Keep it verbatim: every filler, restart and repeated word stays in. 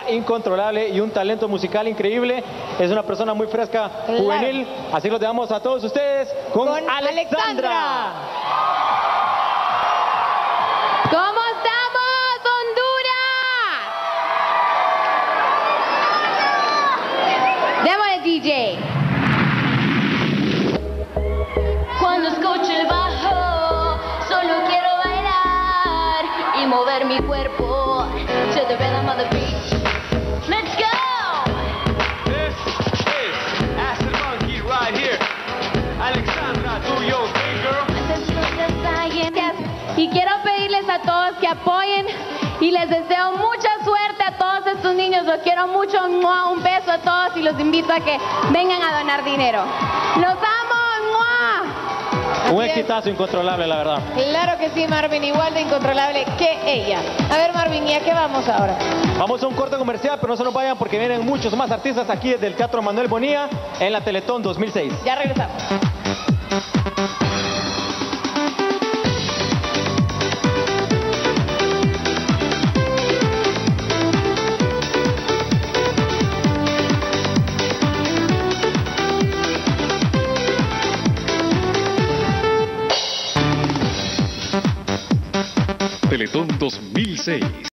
persona incontrolable y un talento musical increíble. Es una persona muy fresca, Claro. juvenil. Así los dejamos a todos ustedes con, Con Alexandra. Alexandra. ¿Cómo estamos, Honduras? Démosle, D J. Cuando escucho el bajo, solo quiero bailar y mover mi cuerpo to the rhythm of the beat. Let's go! This is Acid Monkey right here. Alexandra, do your thing, girl. Gracias. Y quiero pedirles a todos que apoyen y les deseo mucha suerte a todos estos niños. Los quiero mucho. ¡Mua! Un beso a todos y los invito a que vengan a donar dinero. ¡Los amo! ¡Mua! Un Así es. exitazo incontrolable, la verdad. Claro que sí, Marvin, igual de incontrolable que ella. A ver, Marvin, ¿y a qué vamos ahora? Vamos a un corte comercial, pero no se nos vayan porque vienen muchos más artistas aquí desde el Teatro Manuel Bonilla en la Teletón dos mil seis. Ya regresamos. Teletón dos mil seis.